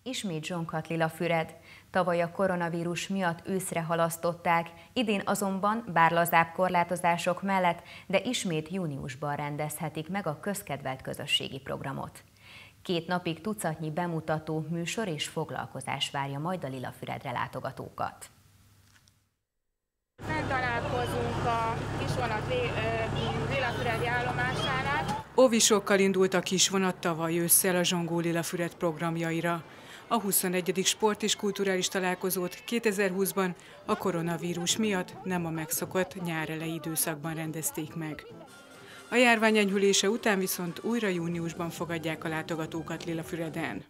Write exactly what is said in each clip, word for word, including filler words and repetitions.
Ismét zsonghat Lilafüred. Tavaly a koronavírus miatt őszre halasztották, idén azonban, bár lazább korlátozások mellett, de ismét júniusban rendezhetik meg a közkedvelt közösségi programot. Két napig tucatnyi bemutató, műsor és foglalkozás várja majd a Lilafüredre látogatókat. Fent találkozunk a kisvonat Lilafüredi állomásánál. Óvisokkal indult a kisvonat tavaly ősszel a Zsongó Lilafüred programjaira. A huszonegyedik sport és kulturális találkozót kétezer-húszban a koronavírus miatt nem a megszokott nyárelei időszakban rendezték meg. A járvány enyhülése után viszont újra júniusban fogadják a látogatókat Lilafüreden.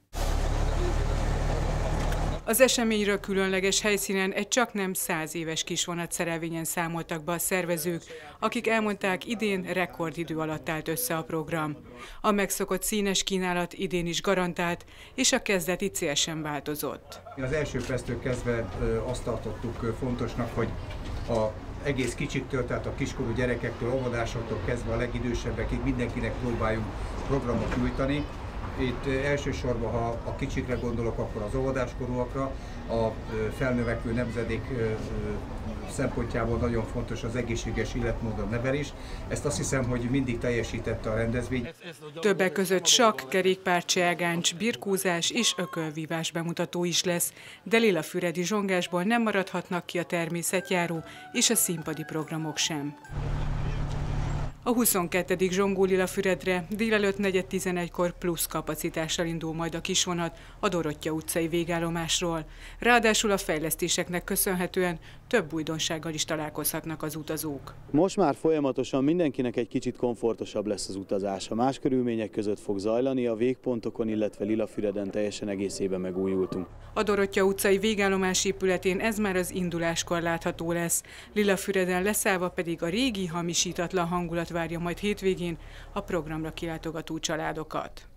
Az eseményről különleges helyszínen egy csaknem száz éves kisvonat szerelvényen számoltak be a szervezők, akik elmondták, idén rekordidő alatt állt össze a program. A megszokott színes kínálat idén is garantált, és a kezdeti cél sem változott. Az első perctől kezdve azt tartottuk fontosnak, hogy a egész kicsiktől, tehát a kiskorú gyerekektől, óvodásoktól kezdve a legidősebbekig mindenkinek próbáljunk programot nyújtani. Itt elsősorban, ha a kicsikre gondolok, akkor az óvodáskorúakra, a felnövekvő nemzedék szempontjából nagyon fontos az egészséges életmódon nevelés. Ezt azt hiszem, hogy mindig teljesítette a rendezvény. Többek között sakk, kerékpár, cselgáncs, birkózás és ökölvívás bemutató is lesz, de lilafüredi zsongásból nem maradhatnak ki a természetjáró és a színpadi programok sem. A huszonkettedik Zsongó Lilafüredre délelőtt negyed tizenegykor plusz kapacitással indul majd a kisvonat a Dorottya utcai végállomásról. Ráadásul a fejlesztéseknek köszönhetően több újdonsággal is találkozhatnak az utazók. Most már folyamatosan mindenkinek egy kicsit komfortosabb lesz az utazása. Más körülmények között fog zajlani, a végpontokon, illetve Lilafüreden teljesen egészében megújultunk. A Dorottya utcai végállomás épületén ez már az induláskor látható lesz. Lilafüreden leszállva pedig a régi, hamisítatlan hangulat várja majd hétvégén a programra kilátogató családokat.